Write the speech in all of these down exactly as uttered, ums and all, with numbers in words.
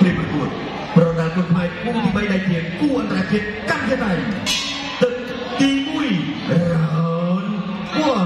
លេប្រកួតប្រដាល់គុណខ្មែរគូទីបីដែលជាគូអន្តរជាតិកម្ពុជាទឹកទីមួយរ៉ូនគួរ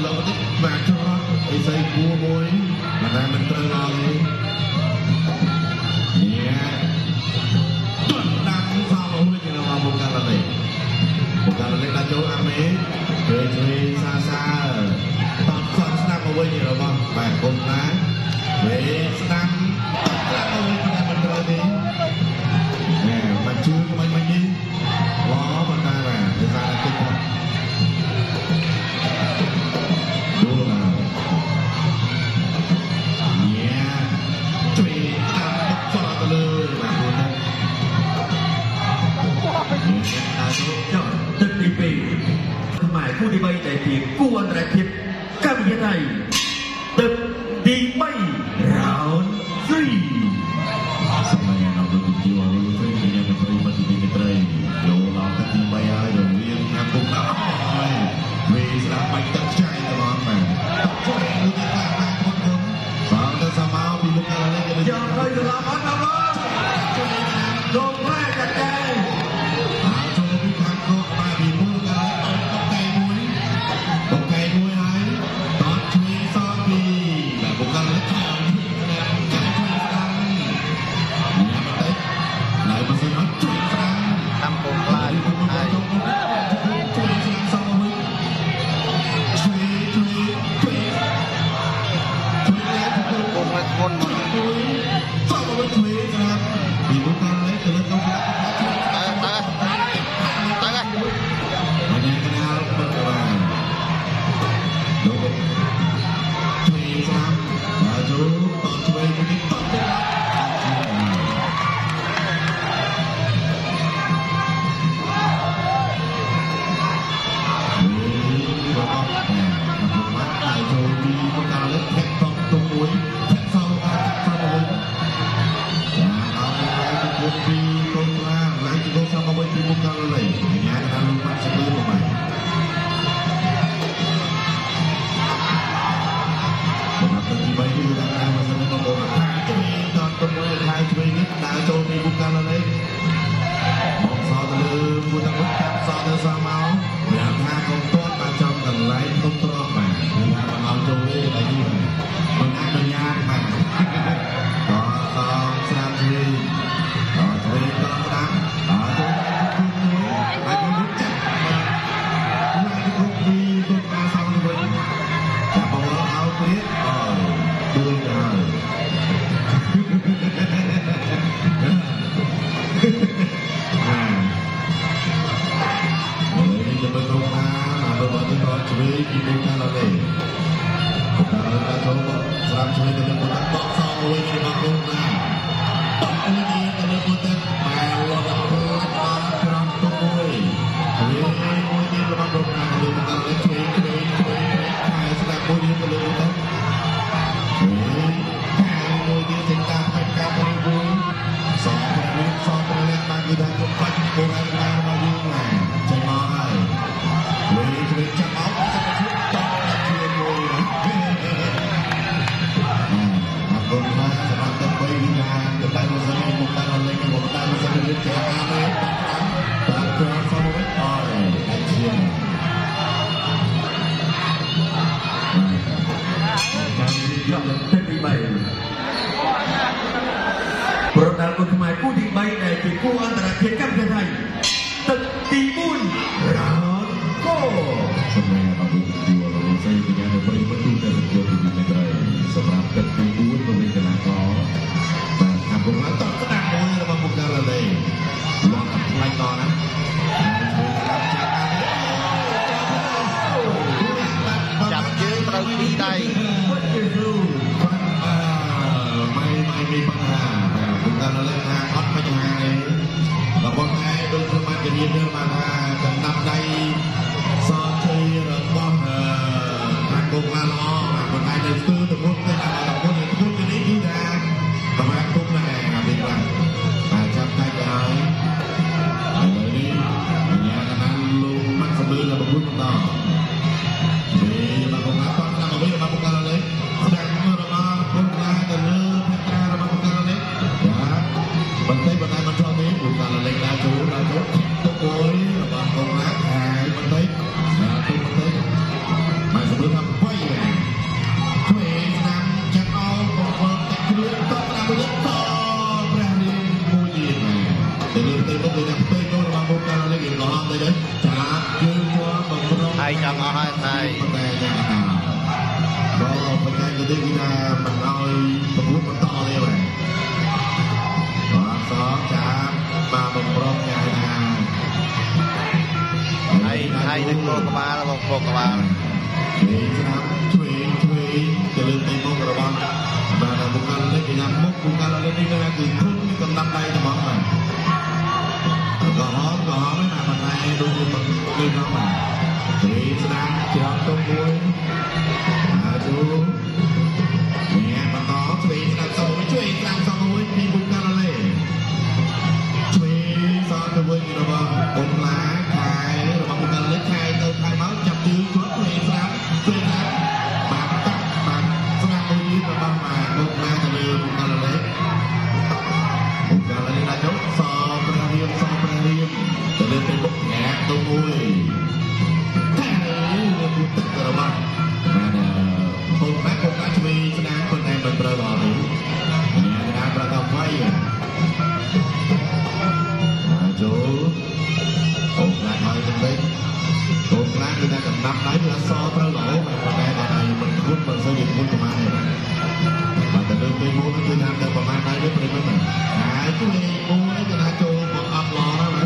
ឡូវនេះបាទចោលអីស្អីគួរមួយមិនថាមិនត្រូវឡើយនេះទុនដាក់សំមួយជារបស់បុកាឡាលេបុកាឡាលេដាក់ចូលអាមេជួយជួយសាសាតបសត់ស្ដាប់មកវិញរបស់បាទគុំណាវេស្ដាប់ស្ដាប់មកវិញតែមិនត្រូវទេណែមកជួយមិនមិននេះឡោមិនដែរបាទទៅសារតិចផងดูมาเนี่ยช่วยตามตบฟอดเลยมาดูนะเนี่ยตาโตเจ้าตึกดีปีหมายผู้ดีใบใจเพียงกู้อันตรายเพียงกับยังไงตึกดีใบเราซีสมัยเราดูดีว่าเราซียังไม่ได้มาดีไม่ได้โยเราตัดดีใบอะไรโยเรียนงานพวกเราเวสระไปตัดใจตลอดมาช่วยดูดีกว่ามาคนคนสาวจะสมาวิบุกอะไรกันเลยยังเคยอยู่ละพันนะวะโดนแรกจัดใจหาโจวิพันธ์ก็มาบีบุกอะไรตกใจมวยตกใจมวยไหนตอนช่วยซ้อมดีแบบบุกอะไรข่าวนี้นะการช่วยฟังเนี่ยมาเตะไหนมาสนับช่วยฟังทำโปรไฟล์ไทยช่วยฟังซ้อมวิ่งช่วยช่วยช่วยช่วยแล้วช่วยคนละคนมาช่วยซ้อมวิ่งช่วยนะครับมีบุคคลเล็กเกิดต้องการช่วยตายตายตายตายกันวันนี้กันแล้วเปิดมาดูช่วยซ้ำมาจูต่อช่วยคนที่ต่อได้แล้วก็แหมมันมัดไอ้โจมีบุคคลเล็กแท็กต้องตรงนู้นแท็กเสาอาแท็กเสาเลยอย่าเอาไปไว้ที่คนดีตรงล่างหลังจากเราสร้างเอาไว้ที่บุคคลเลยอย่างนี้นะลุงมันจะเลื่อนลงมานะครับตอนที่ไปที่ทางการมาสนับสนุนมาช่วยตอนตรงนู้นใครช่วยนิดดาวโจมีบุคคลเลยมองซอตะลืมบุญตะลุกแท็กซอตะซาเมาอย่างท่าของต้นมาจำกันไล่ต้นตรอกมานะครับมาเอาโจเลยอะไรที่ไหนมันอันเป็นยากมาต่อสองสามสี่ต่อช่วยต่อดังต่อช่วยคุณคุณไอ้คนรู้จักมาไล่ทุกทีต้นมาสองคนจะบอกว่าเอาเปรี้ยอ๋อดูเลยจะไปตรงมามาไปบอกที่รอช่วยกินดูกันเราเลยการเล่นการโชว์สามช่วยกันเลยคนตัดต่อสองเลยที่มาตรงมาตัดเลยดีกันเลยคนตัดมาเราตัดตัวมาพร้อมตัวมวยเฮ้ยมวยที่เรามาตรงมาเลยกันเลยช่วยช่วยช่วยใครสนับมวยนี้กันเลยคนตัดช่วยแข่งมวยที่เส้นตาเป็นการมวยมวยสองคนนี้สองคนเล่นมาคือทางคนปั้นโบราณมามาวิ่งมาใจมาให้เว้ยจะเป็นจับเอาจะเป็นชุดต่อจากเชียร์มวยนะมาตรงมาสำหรับตัวไปวิญญาณจะได้มาสนิทบุกการอะไรกันบุกการมาสนิทเจ้าอาเมย์ตัดตัวสมุทรต่อยไอเชียร์การที่ยอดเต็มที่ใบโปรดดันคนทำไมผู้ดีใบในปีผู้อันตรายเพียงกับไทยตึกตีบุญร้อนโก้สมัยเราดูดีว่าเราใช้เป็นอย่างไรบริบทแต่สังเกตดีไม่ได้สำหรับตึกตีบุญเราเป็นการก่อแต่ทำผมว่าต้องกระดังมวยเรามาบุกกันเลยลองกับไล่ต่อนะจับยืนตรงนี้ได้ไม่ไม่มีปัญหาบุกกันเลยนะฮอตไม่ยังไงเราบอกไงโดยสมัยจะเรียนเรื่องมาจะนำได้สอนที่เราบอกทางกงลาล้อมาคนไทยในตื้อตะกุ่นได้มาตะกุ่นตะกุ่นจะนี้คือแดงตะแวกตุ้มแรงอ่ะดีกว่ามาจับไทยกันเลยนี่อย่างเงี้ยกันนั้นลุงมันสะดือเราตะกุ่นต่อนี่เราคงรับต้อนรับมาวิ่งมาบุกกันเลยแสดงว่าเรามาคนไทยกันเลยแพ้เรามาบุกกันเลยนะบันเทิงบันเทิงมันชอบนี้บุกกันเลยดาวจูดาวจูตัวโอยเราบางคนนะแข่งบันเทิงนะตัวบันเทิงมาสมมติทำចាំអស់ហើយថ្ងៃតែដល់បច្ចេកទេសគឺថាមិនឲ្យប្រកួតបន្តទេបាទបាទសងចាំបាទបំរុងយ៉ាងណាហើយហើយនឹងគោក្បាលបងគោក្បាលជួយស្ដាប់ជួយជួយទៅលើទីមុខរបស់បាទបុគ្គលិកយ៉ាងមុខបុគ្គលិកនេះគឺធុនកំដាប់ដៃហ្មងបាទក៏ហមក៏ហមណាមិនតែដូចជាមិនដូចនោះបាទជួយស្ដាប់ច្រកទៅមួយហើយទូអ្នកបន្តជួយស្ដាប់ទៅជួយស្ដាប់ទៅមួយពីបុគ្គលិកជួយសតទៅវិញរបស់បុគ្គលាខែរបស់បុគ្គលិកខែទៅខែមកចាប់ជើងគាត់ជួយស្ដាប់ជួយស្ដាប់បាទតាក់បាទស្ដាប់ទៅនេះរបស់បាទបុគ្គលាទៅលើបុគ្គលិកបុគ្គលិកណាចុះសព្រះរៀមសព្រះរៀមទៅលើទៅបុគ្គលាទៅមួយតែវាទឹករបស់បាទបុគ្គលិកបុគ្គលិកជួយស្ដាប់ប៉ុន្តែមិនត្រូវដល់នេះអ្នកណាប្រកបໄວចូលបុគ្គលិកហើយទៅវិញបុគ្គលិកគឺថាកំណាប់ដៃវាសត្រូវល្អប៉ុន្តែគាត់ឲ្យមិនគួតមិនសូវជាគួតប្រហែលទេបាទតែលើកទៅមួយគឺថាទៅប្រហែលដៃនេះព្រមមិនហើយជួយមួយគឺថាចូលមកអត់ឡណាបាទ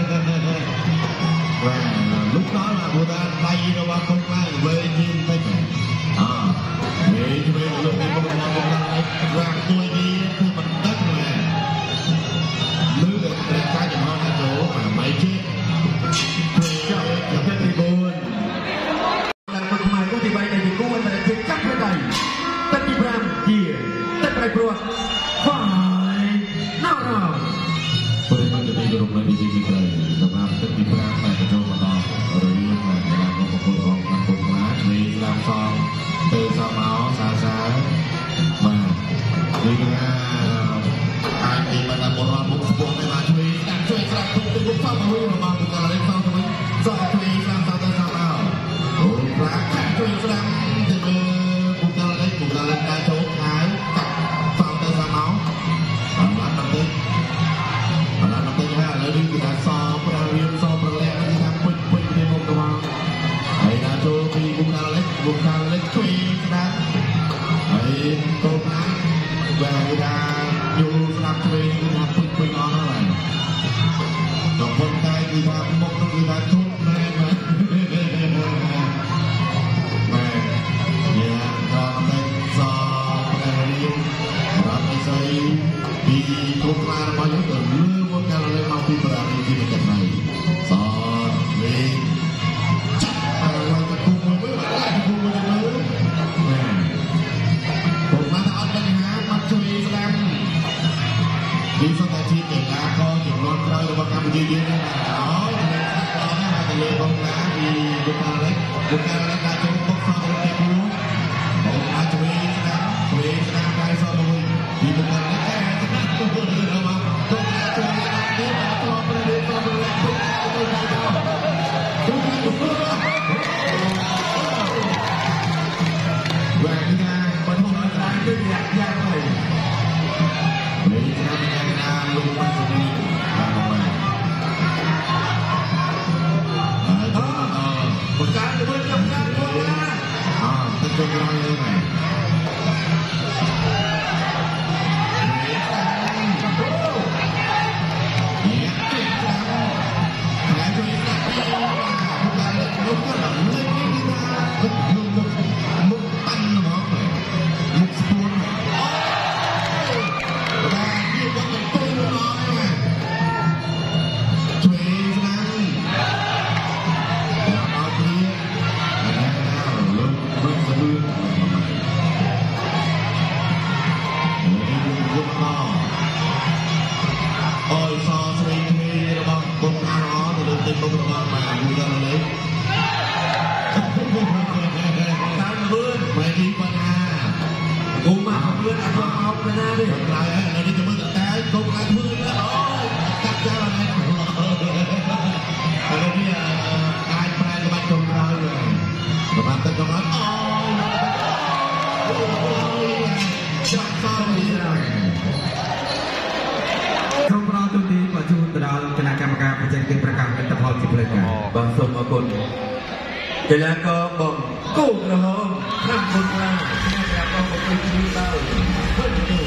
លុកដល់បាទព្រោះថាដៃរបស់បុគ្គលិកវែងជាងពេកអើវែងជួយលើកទៅមុខរបស់បុគ្គលិករាងទួយនេះគឺមិនដឹកទេលើកតែកាយចំហថាចូលបាទមិនជិះចាប់ចាប់ទីបួនដល់មកខ្មែរគូទីបីនៃគូអន្តរជាតិចាប់ប្រដៃទឹកទីប្រាំជាទឹកប្រៃព្រោះហ្វាយណៅរ៉ាព្រមទាំងទីក្រុមនៃទីក្រៃសម្រាប់ទឹកទីប្រាំតែចូលមកដល់រយៈពេលកន្លងមកប្រកួតរបស់ខាងបុគ្គលានេះស្ដាប់សងទៅសមមកសាសាបាទគឺថាអាចទីបានបរិបទមុខស្ពងតែបានជួយស្ដាប់ជួយស្ដាប់ទុកទៅមុខសមមួយរបស់បុគ្គលិកសងទៅវិញសោះជួយស្ដាប់ទៅសមមកអូប្រាក់ជួយស្ដាប់ទៅលើបុគ្គលិកបុគ្គលិកដែលចូលខាងកាត់សងទៅសមមកអត់បានទៅអត់បានទៅហើយឥឡូវនេះគឺថាសប្ររៀមសប្រលាក់គឺថាពុជពុជពីមុខទៅមកហើយដល់ចូលពីបុគ្គលិកបុគ្គលិកជួយស្ដាប់ហើយទៅណាបាទគឺថាយល់ស្ដាប់ជួយគឺថាពុជពុជអស់ហើយដល់ប៉ុន្តែគឺថាមុខនោះគឺថាធុញមែនបាទបាទយ៉ាងដល់តែសព្រះរៀមរាប់អីស្អីពីគ្រប់ខ្លារបស់យើងទៅលើមកកាលលេមកពីប្រារីទីកណ្ដៃសលេចាប់ឲ្យទៅគុំមួយបាទគុំមួយទៅលើបាទពុកមកអត់ដឹងហាមកជួយស្ដាប់ពីសតាជាកីឡាករចំនួនក្រោយរបស់កម្ពុជាយើងណាអូយទៅស្ដាប់ណាទៅលើបងណាពីបុគ្គលិកបុគ្គលិកដែលចូលបុកសតទៅគូបងអាចជួយស្ដាប់ជួយស្ដាប់កាយសតមួយពីបុគ្គលិកតែស្ដាប់ទៅលើរបស់ទៅជួយស្ដាប់នេះដល់ប្រប្រេសប្រលាក់ទៅទៅទៅទៅបាទណាបងប្អូនស្ដាប់ទៅយ៉ាងយ៉ាងទៅនេះថាមានការលុបបាត់ទៅបាទបាទអឺបង្កើតទៅវិញបង្កើតទៅណាអើទៅទៅក្រោយเลยបាទបាទសូមអរគុណកីឡាករបងគោក្រហមខាងបុរាណអ្នកប្រកបដោយជីវដល់